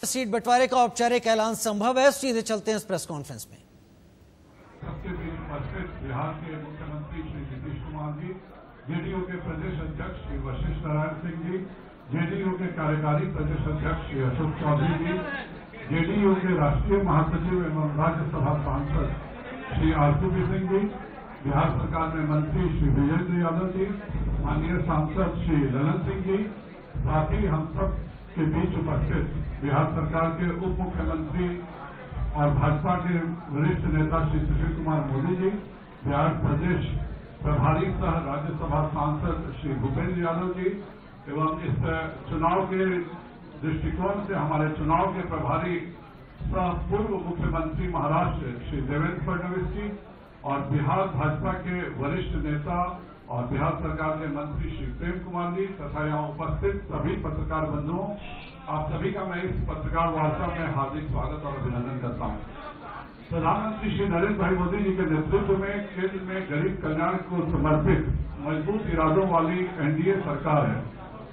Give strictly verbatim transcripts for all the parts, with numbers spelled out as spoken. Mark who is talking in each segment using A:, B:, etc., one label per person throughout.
A: Seat बंटवारे का औपचारिक ऐलान संभव है। सीधे चलते हैं इस प्रेस कॉन्फ्रेंस में।
B: सबके बीच उपस्थित बिहार के मुख्यमंत्री श्री नीतीश कुमार जी, जेडीयू के प्रदेश अध्यक्ष श्री वशिष्ठ नारायण सिंह जी, जेडीयू के कार्यकारी प्रदेश अध्यक्ष श्री अशोक चौधरी जी, जेडीयू के राष्ट्रीय महासचिव एवं राज्यसभा सांसद श्री आरसीपी सिंह जी, बिहार सरकार में मंत्री श्री विजेंद्र यादव जी, माननीय सांसद श्री ललन सिंह जी, साथ ही हम सब के बीच उपस्थित बिहार सरकार के उप मुख्यमंत्री और भाजपा के वरिष्ठ नेता श्री सुशील कुमार मोदी जी, बिहार प्रदेश प्रभारी सह राज्यसभा सांसद श्री भूपेंद्र यादव जी एवं इस चुनाव के दृष्टिकोण से हमारे चुनाव के प्रभारी सह पूर्व मुख्यमंत्री महाराष्ट्र श्री देवेंद्र फडणवीस जी और बिहार भाजपा के वरिष्ठ नेता और बिहार सरकार के मंत्री श्री प्रेम कुमार जी तथा यहाँ उपस्थित सभी पत्रकार बंधुओं, आप सभी का मैं इस पत्रकार वार्ता में हार्दिक स्वागत और अभिनंदन करता हूँ। प्रधानमंत्री श्री नरेंद्र भाई मोदी जी के नेतृत्व में केंद्र में गरीब कल्याण को समर्पित मजबूत इरादों वाली एनडीए सरकार है।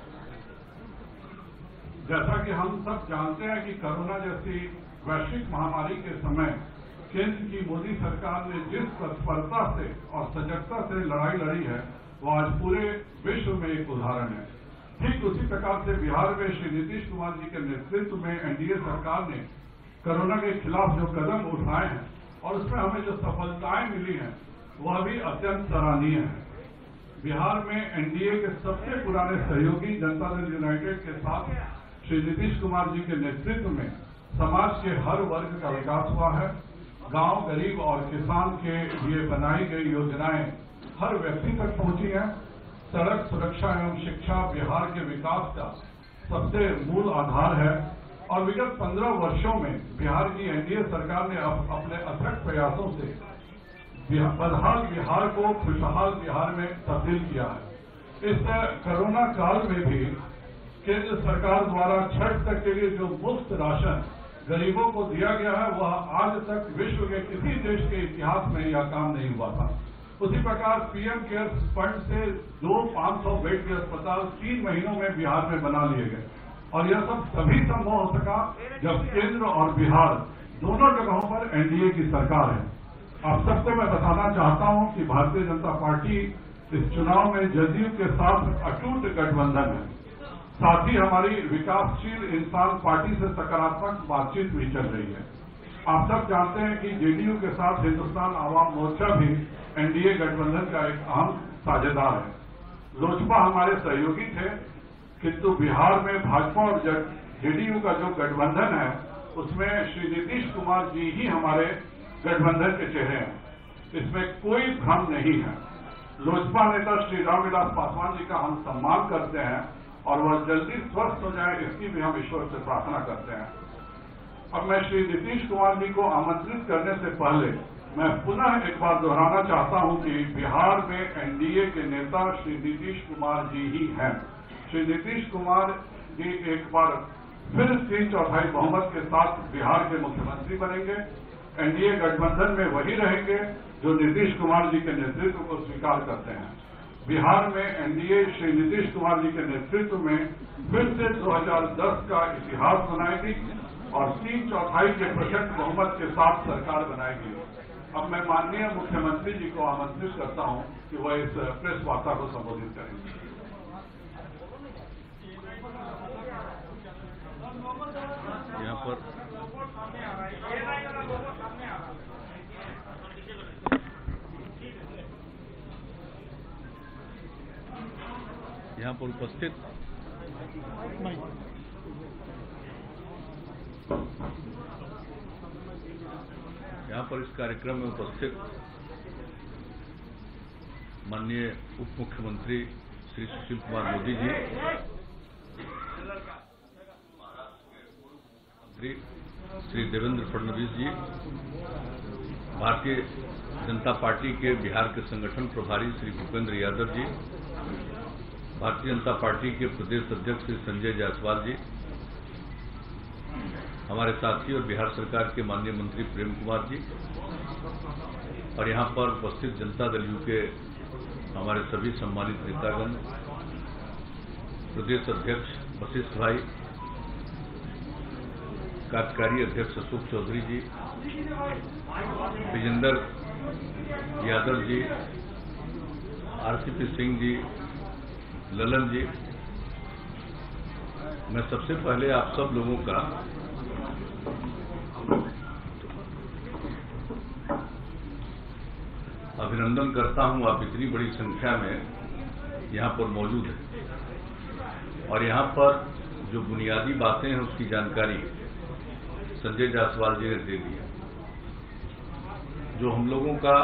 B: जैसा कि हम सब जानते हैं कि कोरोना जैसी वैश्विक महामारी के समय केंद्र की मोदी सरकार ने जिस तत्परता से और सजगता से लड़ाई लड़ी है, वो आज पूरे विश्व में एक उदाहरण है। ठीक उसी प्रकार से बिहार में श्री नीतीश कुमार जी के नेतृत्व में एनडीए सरकार ने कोरोना के खिलाफ जो कदम उठाए हैं और उसमें हमें जो सफलताएं मिली हैं, वह भी अत्यंत सराहनीय है। बिहार में एनडीए के सबसे पुराने सहयोगी जनता दल यूनाइटेड के साथ श्री नीतीश कुमार जी के नेतृत्व में समाज के हर वर्ग का विकास हुआ है। गांव, गरीब और किसान के लिए बनाई गई योजनाएं हर व्यक्ति तक पहुंची हैं। सड़क सुरक्षा एवं शिक्षा बिहार के विकास का सबसे मूल आधार है और विगत पंद्रह वर्षों में बिहार की एनडीए सरकार ने अप, अपने अथक प्रयासों से बदहाल बिहार को खुशहाल बिहार में तब्दील किया है। इस कोरोना काल में भी केंद्र सरकार द्वारा छठ तक के लिए जो मुफ्त राशन गरीबों को दिया गया है, वह आज तक विश्व के किसी देश के इतिहास में यह काम नहीं हुआ था। उसी प्रकार पीएम केयर्स फंड से दो पांच सौ बेड के अस्पताल तीन महीनों में बिहार में बना लिए गए और यह सब तभी संभव हो सका जब केंद्र और बिहार दोनों जगहों पर एनडीए की सरकार है। आप सबको मैं बताना चाहता हूं कि भारतीय जनता पार्टी इस चुनाव में जदयू के साथ अटूट गठबंधन है। साथ ही हमारी विकासशील इंसान पार्टी से सकारात्मक बातचीत भी चल रही है। आप सब जानते हैं कि जेडीयू के साथ हिंदुस्तान आवाम मोर्चा भी एनडीए गठबंधन का एक अहम साझेदार है। लोजपा हमारे सहयोगी थे, किंतु बिहार में भाजपा और जेडीयू का जो गठबंधन है, उसमें श्री नीतीश कुमार जी ही हमारे गठबंधन के चेहरे हैं। इसमें कोई भ्रम नहीं है। लोजपा नेता श्री रामविलास पासवान जी का हम सम्मान करते हैं और वह जल्दी स्वस्थ हो जाए, इसकी भी हम ईश्वर से प्रार्थना करते हैं। अब मैं श्री नीतीश कुमार जी को आमंत्रित करने से पहले मैं पुनः एक बार दोहराना चाहता हूं कि बिहार में एनडीए के नेता श्री नीतीश कुमार जी ही हैं। श्री नीतीश कुमार जी एक बार फिर तीन चौथाई बहुमत के साथ बिहार के मुख्यमंत्री बनेंगे। एनडीए गठबंधन में वही रहेंगे जो नीतीश कुमार जी के नेतृत्व को स्वीकार करते हैं। बिहार में एनडीए श्री नीतीश कुमार जी के नेतृत्व में फिर से दो हज़ार दस का इतिहास बनाएगी और तीन चौथाई के प्रचंड बहुमत के साथ सरकार बनाएगी। अब मैं माननीय मुख्यमंत्री जी को आमंत्रित करता हूं कि वह इस प्रेस वार्ता को संबोधित करेंगे।
C: यहाँ पर यहाँ पर उपस्थित यहाँ पर इस कार्यक्रम में उपस्थित माननीय उप मुख्यमंत्री श्री सुशील कुमार मोदी जी, मंत्री श्री देवेंद्र फडणवीस जी, भारतीय जनता पार्टी के बिहार के संगठन प्रभारी श्री भूपेंद्र यादव जी, भारतीय जनता पार्टी के प्रदेश अध्यक्ष श्री संजय जायसवाल जी, हमारे साथी और बिहार सरकार के माननीय मंत्री प्रेम कुमार जी और यहाँ पर उपस्थित जनता दल यू के हमारे सभी सम्मानित नेतागण, प्रदेश अध्यक्ष वशिष्ठ भाई, कार्यकारी अध्यक्ष अशोक चौधरी जी, विजेंद्र यादव जी, आरसीपी सिंह जी, ललन जी, मैं सबसे पहले आप सब लोगों का अभिनंदन करता हूं। आप इतनी बड़ी संख्या में यहां पर मौजूद हैं और यहां पर जो बुनियादी बातें हैं उसकी जानकारी संजय जायसवाल जी ने दे दिया। जो हम लोगों का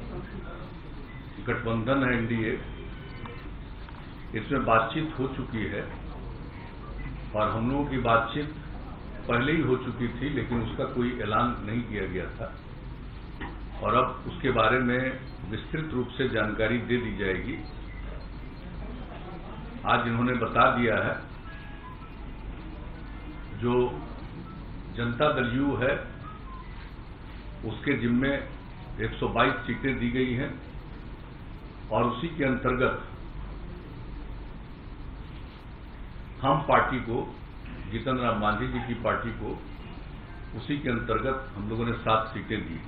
C: गठबंधन है एनडीए, इसमें बातचीत हो चुकी है और हम लोगों की बातचीत पहले ही हो चुकी थी, लेकिन उसका कोई ऐलान नहीं किया गया था और अब उसके बारे में विस्तृत रूप से जानकारी दे दी जाएगी। आज इन्होंने बता दिया है जो जनता दल यू है उसके जिम्मे एक सौ बाईस सीटें दी गई हैं और उसी के अंतर्गत हम पार्टी को, जीतन राम मांझी जी की पार्टी को, उसी के अंतर्गत हम लोगों ने सात सीटें दी।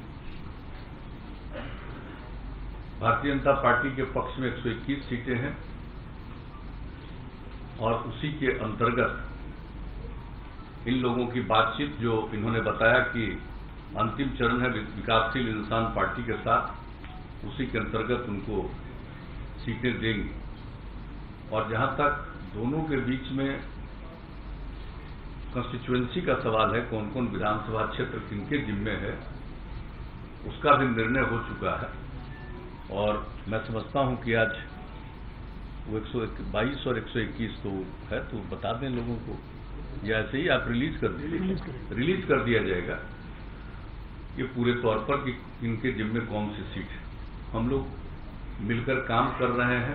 C: भारतीय जनता पार्टी के पक्ष में एक सौ इक्कीस सीटें हैं और उसी के अंतर्गत इन लोगों की बातचीत जो इन्होंने बताया कि अंतिम चरण है विकासशील इंसान पार्टी के साथ, उसी के अंतर्गत उनको सीटें देंगी। और जहां तक दोनों के बीच में कंस्टिट्यूएंसी का सवाल है, कौन कौन विधानसभा क्षेत्र किनके जिम्मे है, उसका भी निर्णय हो चुका है और मैं समझता हूं कि आज वो एक सौ बाईस और एक सौ इक्कीस तो है, तो बता दें लोगों को, या ऐसे ही आप रिलीज कर दीजिए, रिलीज कर दिया जाएगा ये पूरे तौर पर कि इनके जिम्मे कौन सी सीट है। हम लोग मिलकर काम कर रहे हैं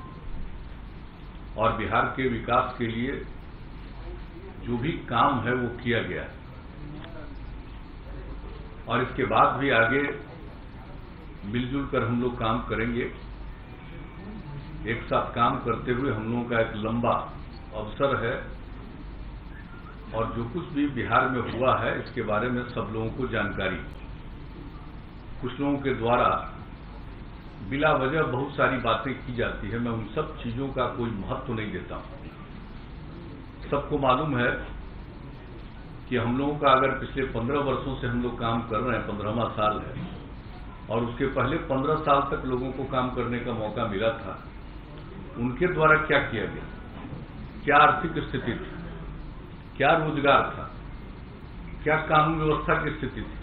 C: और बिहार के विकास के लिए जो भी काम है वो किया गया है और इसके बाद भी आगे मिलजुल कर हम लोग काम करेंगे। एक साथ काम करते हुए हम लोगों का एक लंबा अवसर है और जो कुछ भी बिहार में हुआ है इसके बारे में सब लोगों को जानकारी। कुछ लोगों के द्वारा बिला वजह बहुत सारी बातें की जाती है, मैं उन सब चीजों का कोई महत्व नहीं देता हूं। सबको मालूम है कि हम लोगों का अगर पिछले पंद्रह वर्षों से हम लोग काम कर रहे हैं, पंद्रहवां साल है और उसके पहले पंद्रह साल तक लोगों को काम करने का मौका मिला था, उनके द्वारा क्या किया गया, क्या आर्थिक स्थिति थी, क्या रोजगार था, क्या कानून व्यवस्था की स्थिति थी,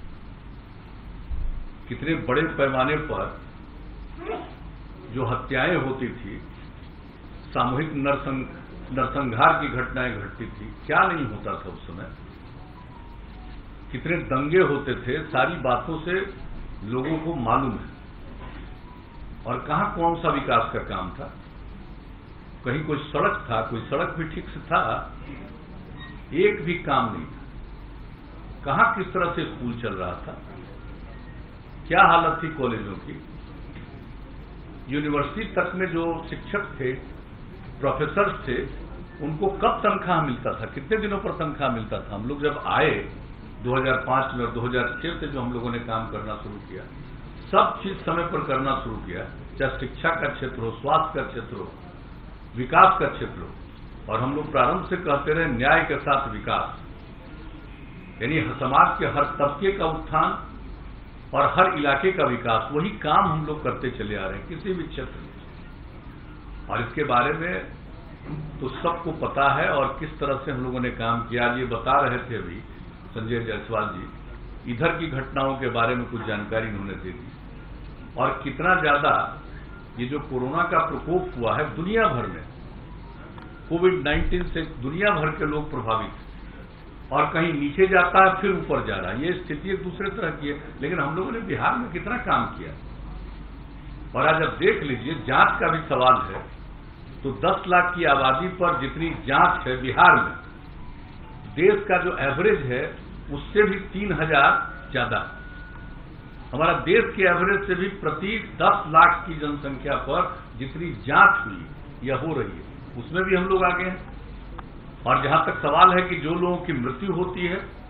C: कितने बड़े पैमाने पर जो हत्याएं होती थी, सामूहिक नरसंग नरसंहार की घटनाएं घटती थी, क्या नहीं होता था उस समय, कितने दंगे होते थे, सारी बातों से लोगों को मालूम है। और कहां कौन सा विकास का काम था, कहीं कोई सड़क था, कोई सड़क भी ठीक से था, एक भी काम नहीं था। कहां किस तरह से स्कूल चल रहा था, क्या हालत थी कॉलेजों की, यूनिवर्सिटी तक में जो शिक्षक थे, प्रोफेसर थे, उनको कब तनख्वाह मिलता था, कितने दिनों पर तनख्वाह मिलता था। हम लोग जब आए दो हज़ार पाँच में और दो हज़ार छह से जो हम लोगों ने काम करना शुरू किया, सब चीज समय पर करना शुरू किया, चाहे शिक्षा का क्षेत्र हो, स्वास्थ्य का क्षेत्र हो, विकास का क्षेत्र हो। और हम लोग प्रारंभ से कहते रहे न्याय के साथ विकास, यानी समाज के हर तबके का उत्थान और हर इलाके का विकास, वही काम हम लोग करते चले आ रहे हैं किसी भी क्षेत्र में। और इसके बारे में तो सबको पता है और किस तरह से हम लोगों ने काम किया। ये बता रहे थे अभी संजय जायसवाल जी, इधर की घटनाओं के बारे में कुछ जानकारी उन्होंने दे दी और कितना ज्यादा ये जो कोरोना का प्रकोप हुआ है दुनिया भर में, कोविड नाइन्टीन से दुनिया भर के लोग प्रभावित और कहीं नीचे जाता है फिर ऊपर जा रहा है, ये स्थिति एक दूसरे तरह की है। लेकिन हम लोगों ने बिहार में कितना काम किया और आज आप देख लीजिए, जांच का भी सवाल है तो दस लाख की आबादी पर जितनी जांच है बिहार में, देश का जो एवरेज है उससे भी तीन हजार ज्यादा। हमारा देश के एवरेज से भी प्रति दस लाख की जनसंख्या पर जितनी जांच हुई या हो रही है, उसमें भी हम लोग आगे हैं। और जहां तक सवाल है कि जो लोगों की मृत्यु होती है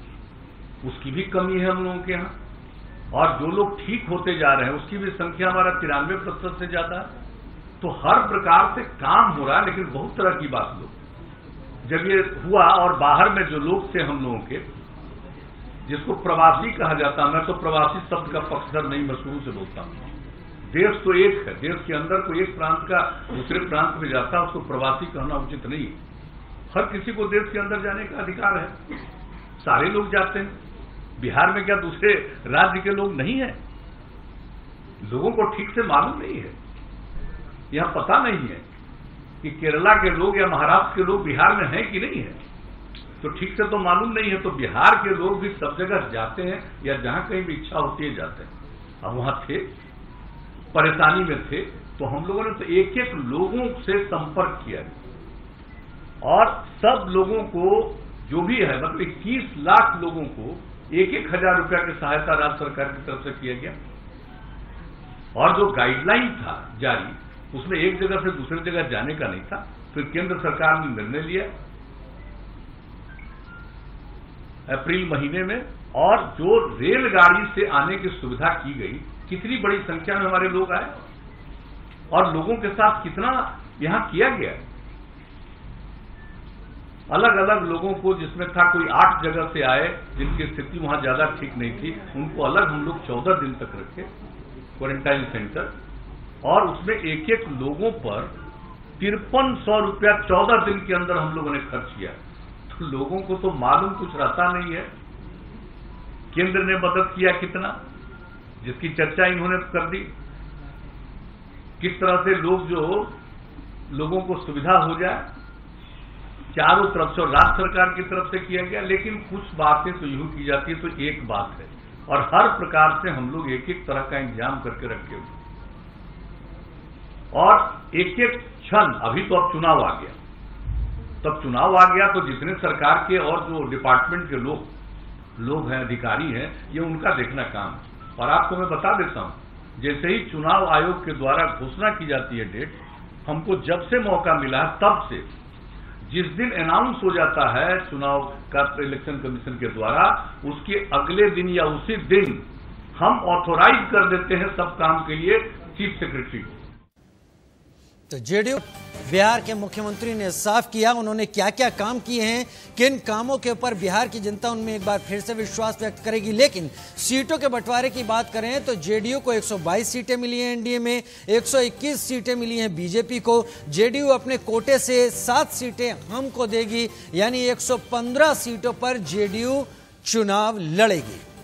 C: उसकी भी कमी है हम लोगों के यहाँ, और जो लोग ठीक होते जा रहे हैं उसकी भी संख्या हमारा तिरानवे प्रतिशत से ज्यादा है। तो हर प्रकार से काम हो रहा है, लेकिन बहुत तरह की बात लोग जब ये हुआ, और बाहर में जो लोग थे हम लोगों के, जिसको प्रवासी कहा जाता, मैं तो प्रवासी शब्द का पक्षधर नहीं, मैं शुरू से बोलता हूं। देश तो एक है, देश के अंदर कोई एक प्रांत का दूसरे प्रांत में जाता है, उसको प्रवासी कहना उचित नहीं है। हर किसी को देश के अंदर जाने का अधिकार है, सारे लोग जाते हैं। बिहार में क्या दूसरे राज्य के लोग नहीं है? लोगों को ठीक से मालूम नहीं है, यहां पता नहीं है कि केरला के लोग या महाराष्ट्र के लोग बिहार में हैं कि नहीं है, तो ठीक से तो मालूम नहीं है। तो बिहार के लोग भी सब जगह जाते हैं, या जहां कहीं भी इच्छा होती है जाते हैं। अब वहां थे, परेशानी में थे, तो हम लोगों ने तो एक एक लोगों से संपर्क किया, और सब लोगों को जो भी है, मतलब इक्कीस लाख लोगों को एक एक हजार रुपया की सहायता राज्य सरकार की तरफ से किया गया। और जो गाइडलाइन था जारी, उसमें एक जगह से दूसरी जगह जाने का नहीं था। फिर केंद्र सरकार ने निर्णय लिया अप्रैल महीने में, और जो रेलगाड़ी से आने की सुविधा की गई, कितनी बड़ी संख्या में हमारे लोग आए, और लोगों के साथ कितना यहां किया गया। अलग अलग लोगों को, जिसमें था कोई आठ जगह से आए जिनकी स्थिति वहां ज्यादा ठीक नहीं थी, उनको अलग हम लोग चौदह दिन तक रखे क्वारंटाइन सेंटर, और उसमें एक एक लोगों पर तिरपन सौ रुपया चौदह दिन के अंदर हम लोगों ने खर्च किया। तो लोगों को तो मालूम कुछ रहता नहीं है, केंद्र ने मदद किया कितना, जिसकी चर्चा इन्होंने कर दी, किस तरह से लोग जो लोगों को सुविधा हो जाए चारों तरफ से, और राज्य सरकार की तरफ से किया गया। लेकिन कुछ बातें तो यूं की जाती है, तो एक बात है, और हर प्रकार से हम लोग एक एक तरह का इंतजाम करके रखे हुए, और एक एक क्षण, अभी तो अब चुनाव आ गया, तब चुनाव आ गया तो जितने सरकार के और जो डिपार्टमेंट के लोग लोग हैं, अधिकारी हैं, ये उनका देखना काम है। और आपको मैं बता देता हूं, जैसे ही चुनाव आयोग के द्वारा घोषणा की जाती है डेट, हमको जब से मौका मिला तब से, जिस दिन अनाउंस हो जाता है चुनाव का इलेक्शन कमीशन के द्वारा, उसके अगले दिन या उसी दिन हम ऑथोराइज कर देते हैं सब काम के लिए चीफ सेक्रेटरी को।
A: तो जेडीयू बिहार के मुख्यमंत्री ने साफ किया उन्होंने क्या क्या काम किए हैं, किन कामों के ऊपर बिहार की जनता उनमें एक बार फिर से विश्वास व्यक्त करेगी। लेकिन सीटों के बंटवारे की बात करें तो जेडीयू को एक सौ बाईस सीटें मिली हैं, एनडीए में एक सौ इक्कीस सीटें मिली हैं बीजेपी को। जेडीयू अपने कोटे से सात सीटें हमको देगी, यानी एक सौ पंद्रह सीटों पर जेडीयू चुनाव लड़ेगी।